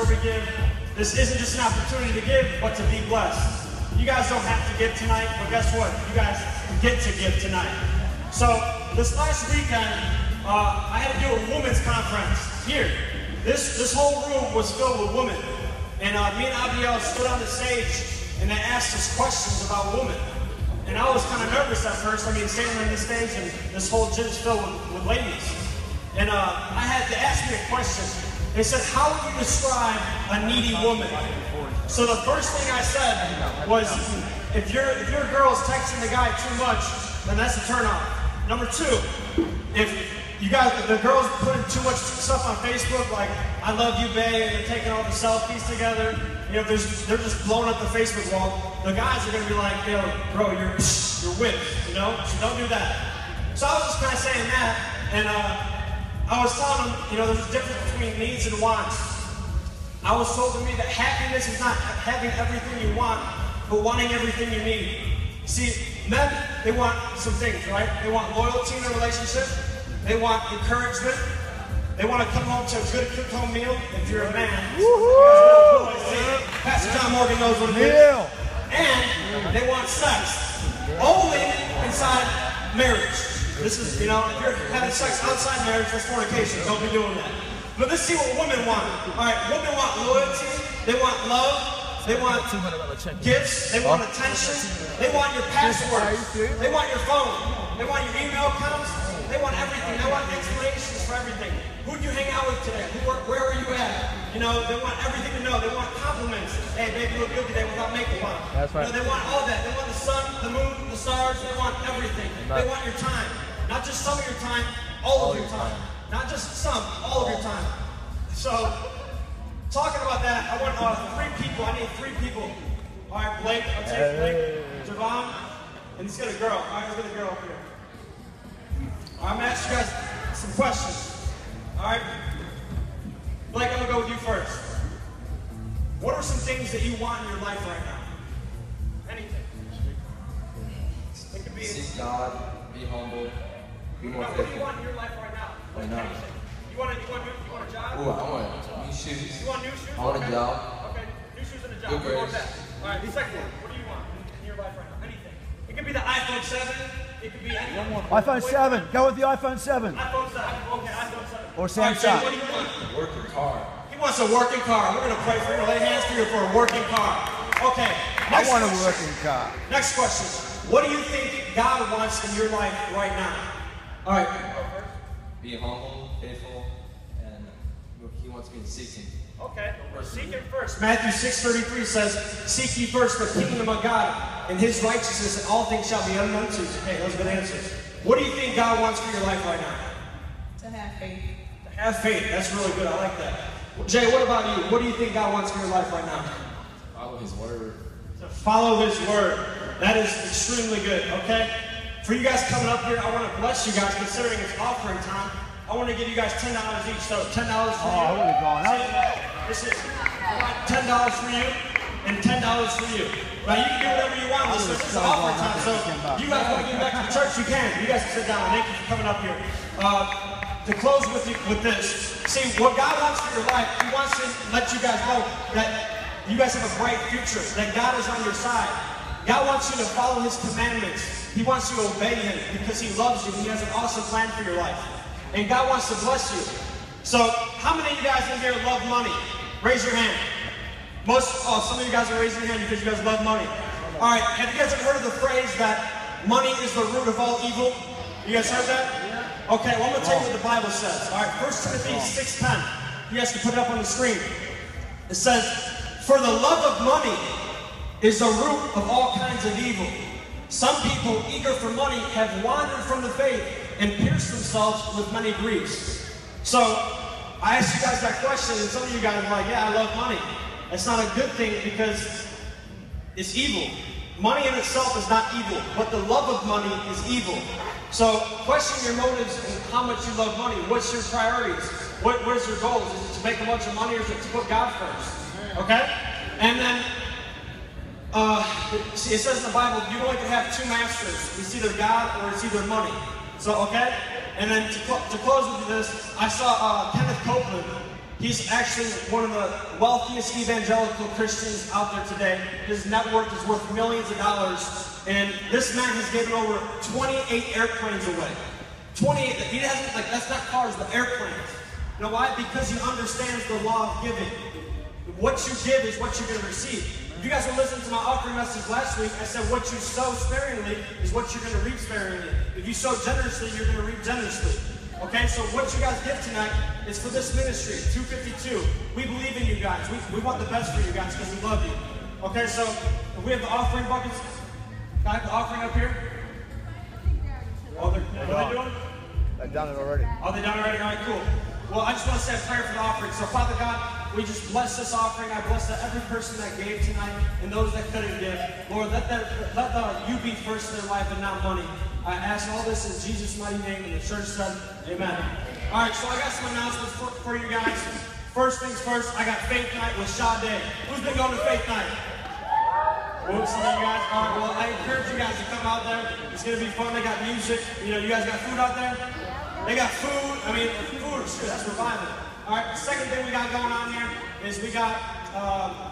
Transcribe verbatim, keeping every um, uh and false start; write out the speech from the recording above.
we give. This isn't just an opportunity to give, but to be blessed. You guys don't have to give tonight, but guess what? You guys get to give tonight. So this last weekend, uh, I had to do a women's conference here. This, this whole room was filled with women. And uh, me and Abiel stood on the stage and they asked us questions about women. And I was kind of nervous at first. I mean, standing on this stage and this whole gym is filled with, with ladies. And uh, I had to ask me a question. They said, how would you describe a needy woman? So the first thing I said was, if, you're, if your girl is texting the guy too much, then that's a turn off. Number two, if you guys, if the girls putting too much stuff on Facebook, like, I love you, babe, and they're taking all the selfies together, you know, there's, they're just blowing up the Facebook wall, the guys are going to be like, yo, bro, you're, you're whipped, you know? So don't do that. So I was just kind of saying that, and uh, I was telling them, you know, there's a difference between needs and wants. I was told to me that happiness is not having everything you want, but wanting everything you need. See, men, they want some things, right? They want loyalty in a relationship. They want encouragement. They want to come home to a good cooked home meal. If you're a man, you guys Pastor John Morgan knows what it is. And they want sex, only inside marriage. This is, you know, if you're having sex outside marriage, that's fornication. Don't be doing that. But let's see what women want. All right, women want loyalty. They want love. They want gifts. They want attention. They want your passwords. They want your phone. They want your email accounts. They want everything. They want explanations for everything. Who'd you hang out with today? Who, where were you at? You know, they want everything to know. They want compliments. Hey, baby, you look good today without makeup on. That's right. You know, they want all that. They want the sun, the moon, the stars. They want everything. They want your time. Not just some of your time, all of your time. Not just some, all of your time. So, talking about that, I want uh, three people. I need three people. All right, Blake. I'll take Blake, Javon, and let's get a girl. All right, let's get a girl up here. All right, I'm gonna ask you guys some questions. All right, Blake, I'm gonna go with you first. What are some things that you want in your life right now? Anything. It could be. Seek God. Be humble. Be more faithful. What do you want in your life right now? Like right anything. You want a, you want a, you want a job? Ooh, I want new shoes. You want new shoes? I want okay. a job. Okay, new shoes and a job. Good What do you want grades. that? All right, the second one. What do you want in your life right now? Anything. It could be the iPhone seven. It could be anything. iPhone seven. Go with the iPhone seven. iPhone seven. Okay, iPhone seven. Or Samsung. Right, what do you want? Working car. He wants a working car. We're going to pray for you. Lay hands for you for a working car. Okay. I want a question. working car. Next question. What do you think God wants in your life right now? All right. Be humble, faithful, and He wants me to seek Him. Okay. We're seeking first. Matthew six thirty-three says, "Seek ye first the kingdom of God and His righteousness, and all things shall be added unto you." Okay, those are good answers. What do you think God wants for your life right now? To have faith. To have faith. That's really good. I like that. Jay, what about you? What do you think God wants for your life right now? Follow His word. To follow His word. That is extremely good. Okay. For you guys coming up here, I want to bless you guys, considering it's offering time. I want to give you guys ten dollars each. So ten dollars for Oh, I you. would have gone up. This is ten dollars for you and ten dollars for you. Now, you can do whatever you want. This is offering time. So you guys want to give back to the church, you can. You guys can sit down. Thank you for coming up here. Uh, to close with, you, with this, see, what God wants for your life, He wants to let you guys know that you guys have a bright future, that God is on your side. God wants you to follow His commandments. He wants you to obey Him because He loves you. He has an awesome plan for your life. And God wants to bless you. So, how many of you guys in here love money? Raise your hand. Most, oh, some of you guys are raising your hand because you guys love money. All right, have you guys ever heard of the phrase that money is the root of all evil? You guys heard that? Okay, well, I'm going to tell you what the Bible says. All right, First Timothy six ten. You guys can put it up on the screen. It says, "For the love of money is the root of all kinds of evil. Some people, eager for money, have wandered from the faith and pierced themselves with many griefs." So, I asked you guys that question, and some of you guys are like, "Yeah, I love money." That's not a good thing because it's evil. Money in itself is not evil, but the love of money is evil. So, question your motives and how much you love money. What's your priorities? What, where's your goals? Is it to make a bunch of money, or is it to put God first? Okay? And then, uh, see, it says in the Bible, you only can have two masters. It's either God or it's either money. So, okay? And then to, cl to close with this, I saw uh, Kenneth Copeland. He's actually one of the wealthiest evangelical Christians out there today. His net worth is worth millions of dollars. And this man has given over twenty-eight airplanes away. twenty-eight, he hasn't, like, that's not cars, but airplanes. You know why? Because he understands the law of giving. What you give is what you're going to receive. If you guys were listening to my offering message last week, I said what you sow sparingly is what you're going to reap sparingly. If you sow generously, you're going to reap generously. Okay, so what you guys give tonight is for this ministry, two fifty-two. We believe in you guys. We, we want the best for you guys because we love you. Okay, so if we have the offering buckets. Can I have the offering up here? Oh, they're, what are they doing? They've done it already. Oh, they done it already? All right, cool. Well, I just want to say a prayer for the offering. So, Father God, we just bless this offering. I bless that every person that gave tonight and those that couldn't give. Lord, let that, let the, you be first in their life and not money. I ask all this in Jesus' mighty name, and the church said, amen. All right, so I got some announcements for, for you guys. First things first, I got Faith Night with Sade. Who's been going to Faith Night? Oops, some of you guys. All right, well, I encourage you guys to come out there. It's going to be fun. They got music. You know, you guys got food out there? They got food. I mean, food, sure, that's reviving. All right, the second thing we got going on here is we got um,